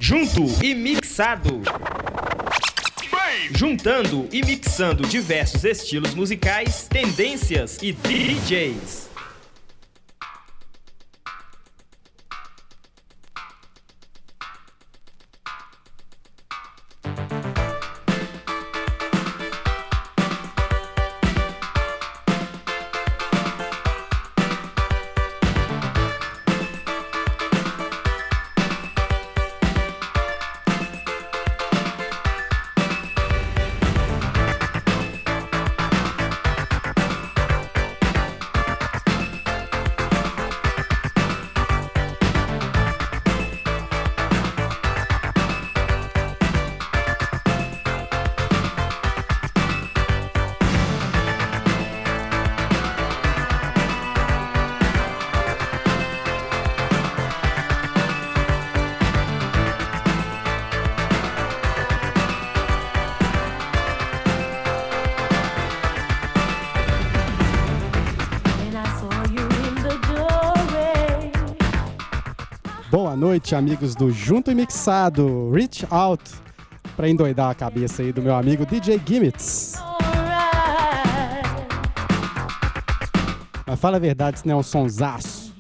Junto e mixado. Juntando e mixando diversos estilos musicais, tendências e DJs. Boa noite, amigos do Junto e Mixado. Reach Out, pra endoidar a cabeça aí do meu amigo DJ Gimmits. Mas fala a verdade, isso não é um sonsaço.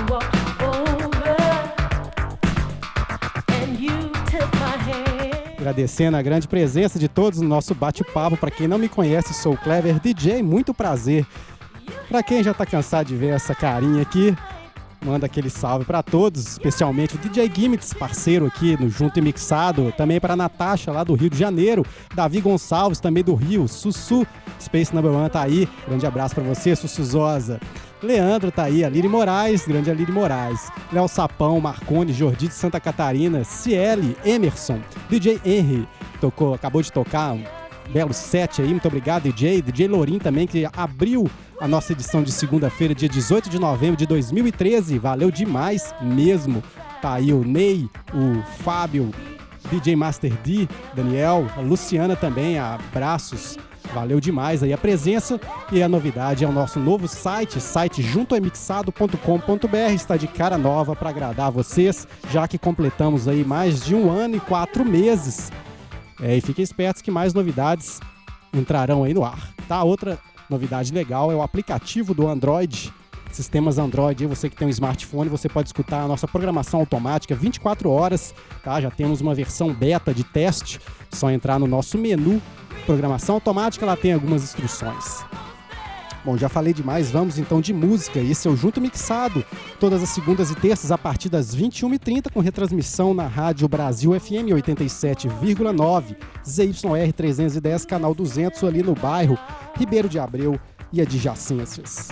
Agradecendo a grande presença de todos no nosso bate-papo. Para quem não me conhece, sou o Clever DJ, muito prazer. Para quem já tá cansado de ver essa carinha aqui, manda aquele salve para todos, especialmente o DJ Gimmits, parceiro aqui no Junto e Mixado. Também para a Natasha, lá do Rio de Janeiro. Davi Gonçalves, também do Rio. Sussu, Space Number One tá aí. Grande abraço para você, Sussuzosa. Leandro tá aí, Alírio Moraes, grande Alírio Moraes. Léo Sapão, Marconi, Jordi de Santa Catarina, Ciele, Emerson, DJ Henry, acabou de tocar um belo set aí, muito obrigado, DJ Lorim também, que abriu a nossa edição de segunda-feira, dia 18 de novembro de 2013, valeu demais mesmo. Tá aí o Ney, o Fábio, DJ Master D, Daniel, a Luciana também, abraços. Valeu demais aí a presença, e a novidade é o nosso novo site juntoemixado.com.br, está de cara nova para agradar vocês, já que completamos aí mais de 1 ano e 4 meses. E fiquem espertos que mais novidades entrarão aí no ar, tá? Outra novidade legal é o aplicativo do Android, sistemas Android, você que tem um smartphone, você pode escutar a nossa programação automática 24 horas, tá? Já temos uma versão beta de teste, só entrar no nosso menu programação automática, lá tem algumas instruções. Bom, já falei demais, vamos então de música. Esse é o Junto Mixado, todas as segundas e terças a partir das 21h30, com retransmissão na Rádio Brasil FM 87,9, ZYR 310, canal 200, ali no bairro Ribeiro de Abreu e adjacências.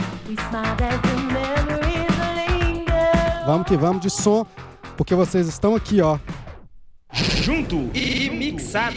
Vamos que vamos de som, porque vocês estão aqui, ó. Junto e mixado.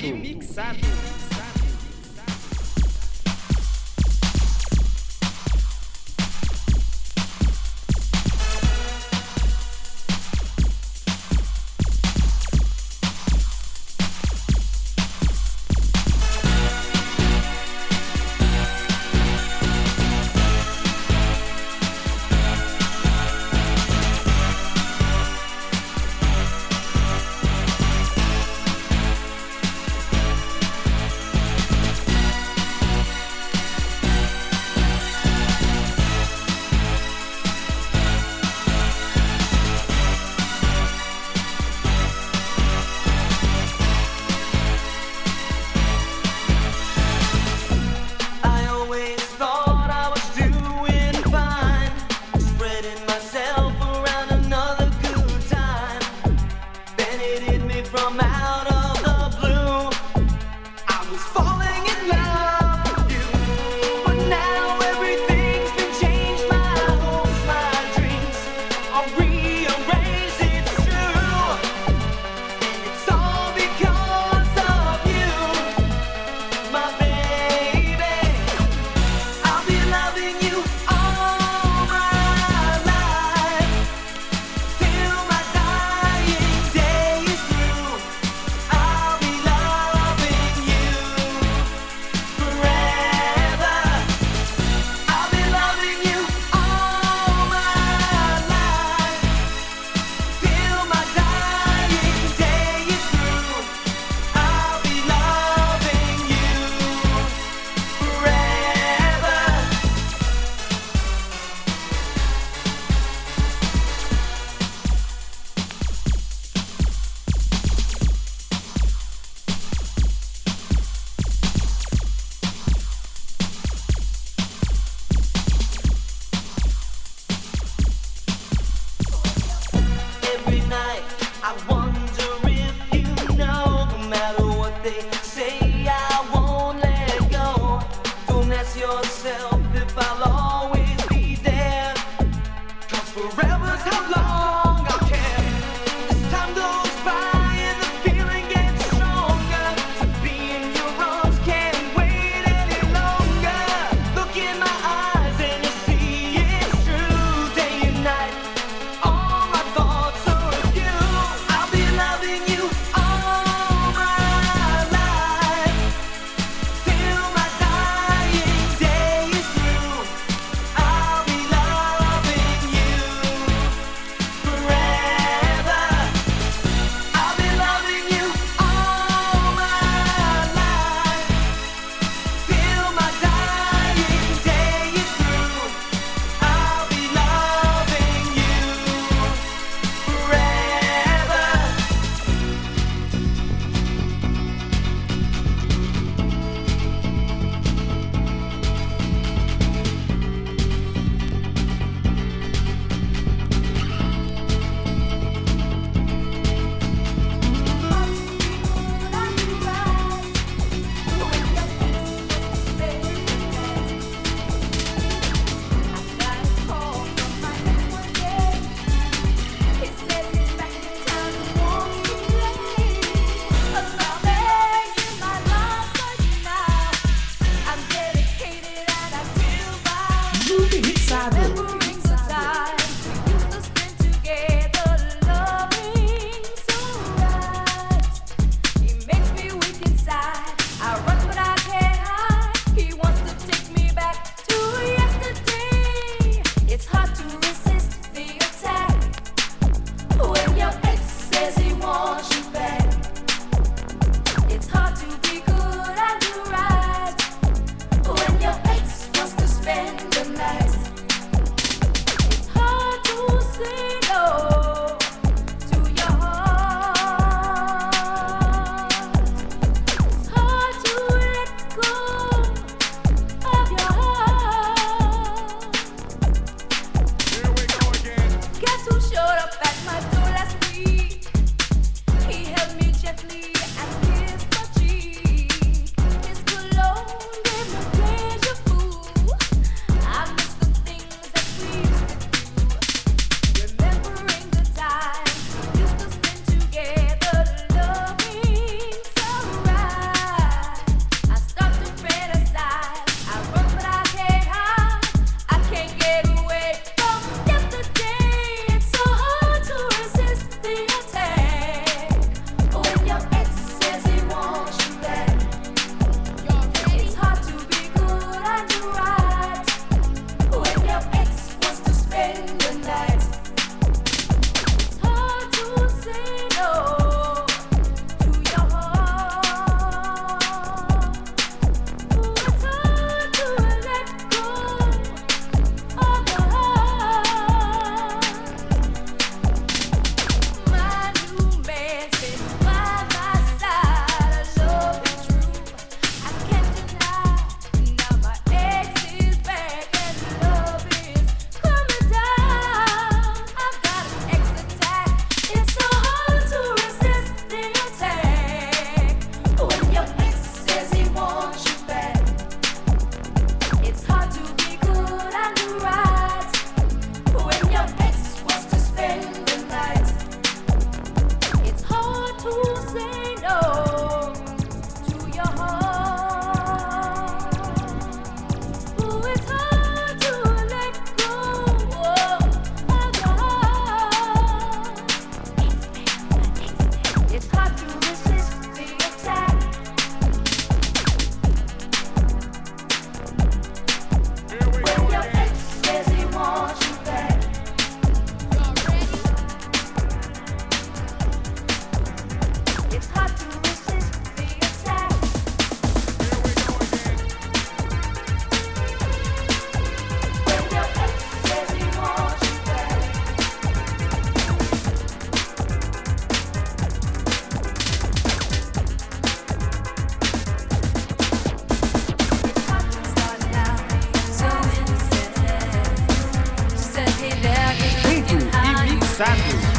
Mixado.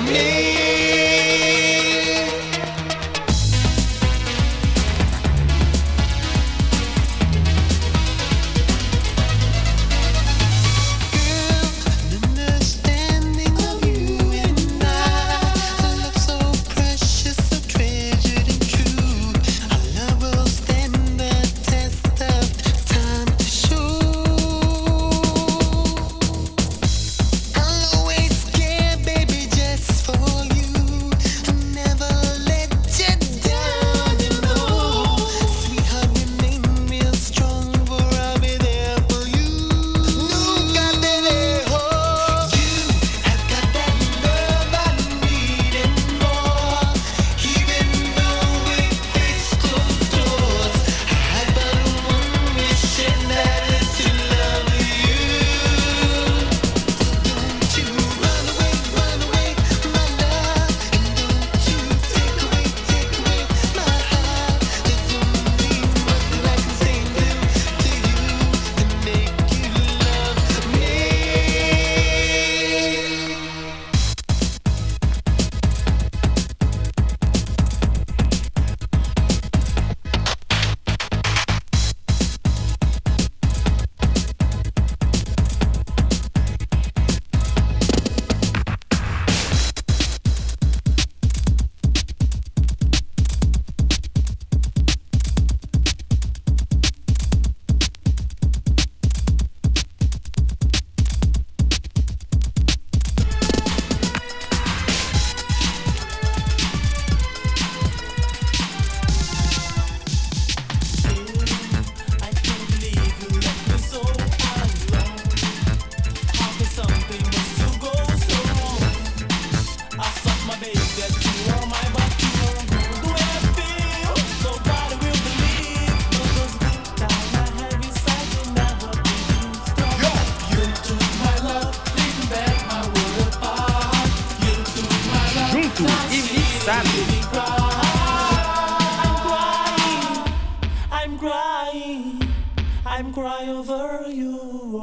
I'm crying over you.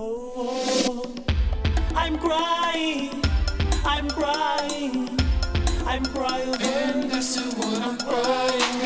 I'm crying. I'm crying. I'm crying over you. And this is what I'm crying,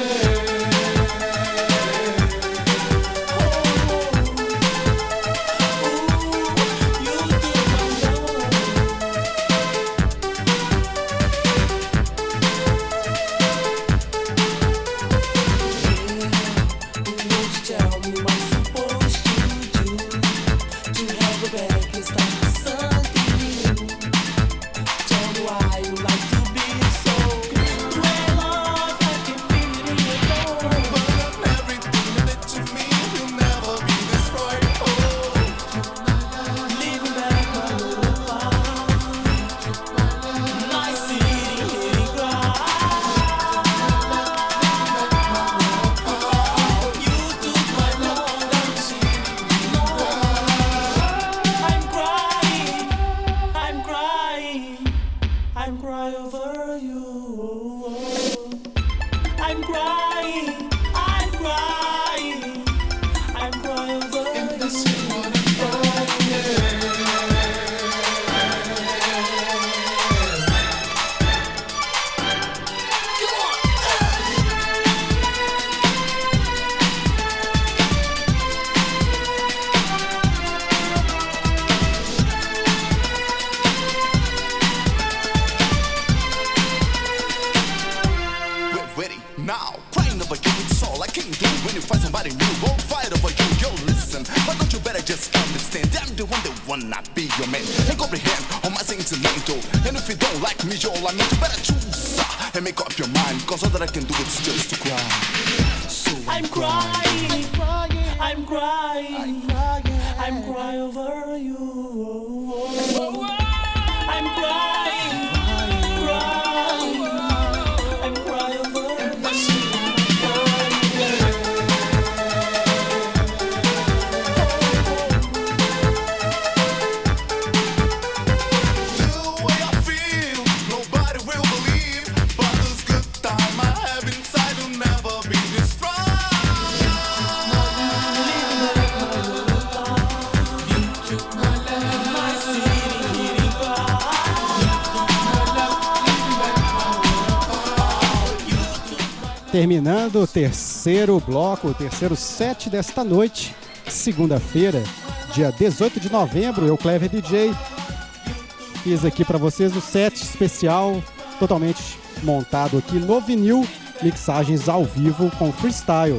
terminando o terceiro bloco, o terceiro set desta noite, segunda-feira, dia 18 de novembro. Eu, Clever DJ, fiz aqui para vocês o set especial, totalmente montado aqui no vinil, mixagens ao vivo com freestyle.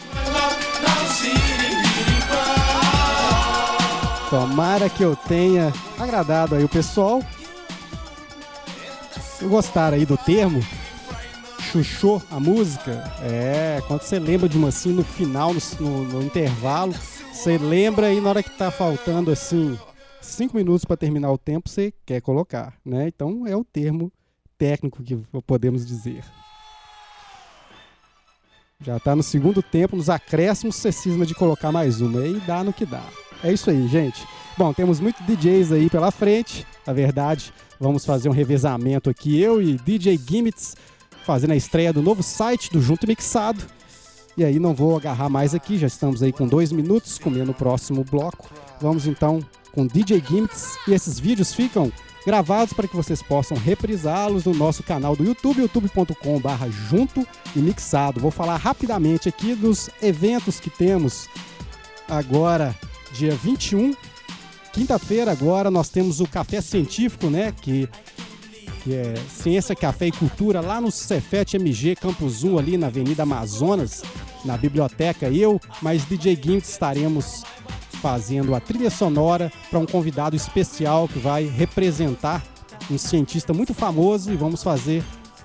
Tomara que eu tenha agradado aí o pessoal. Se gostaram aí do termo, chuchou a música, quando você lembra de uma assim no final, no intervalo, você lembra aí na hora que tá faltando assim 5 minutos para terminar o tempo, você quer colocar, né? Então é o termo técnico que podemos dizer. Já tá no segundo tempo, nos acréscimos, você cisma de colocar mais uma, aí dá no que dá. É isso aí, gente. Bom, temos muitos DJs aí pela frente, na verdade, vamos fazer um revezamento aqui, eu e DJ Gimmits, fazendo a estreia do novo site do Junto Mixado. E aí não vou agarrar mais aqui, já estamos aí com 2 minutos, comendo o próximo bloco. Vamos então com DJ Gimmits, e esses vídeos ficam gravados para que vocês possam reprisá-los no nosso canal do YouTube, youtube.com/junto e mixado. Vou falar rapidamente aqui dos eventos que temos agora, dia 21, quinta-feira agora, nós temos o Café Científico, né, que é Ciência, Café e Cultura, lá no Cefet MG Campus 1, ali na Avenida Amazonas, na biblioteca. Eu, mais DJ Gimmits, estaremos fazendo a trilha sonora para um convidado especial que vai representar um cientista muito famoso, e vamos fazer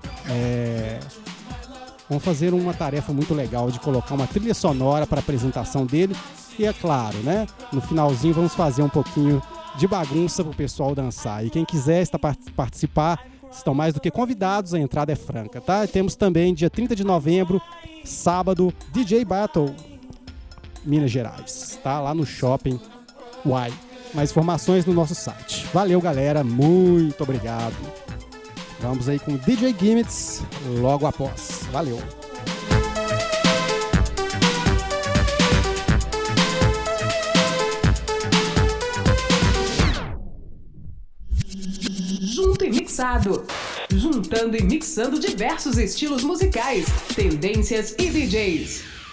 uma tarefa muito legal de colocar uma trilha sonora para a apresentação dele. E é claro, né, no finalzinho vamos fazer um pouquinho de bagunça para o pessoal dançar. E quem quiser participar, estão mais do que convidados, a entrada é franca, tá? E temos também, dia 30 de novembro, sábado, DJ Battle, Minas Gerais, tá? Lá no Shopping Uai. Mais informações no nosso site. Valeu, galera, muito obrigado. Vamos aí com DJ Gimmits logo após. Valeu! Junto e Mixado. Juntando e mixando diversos estilos musicais, tendências e DJs.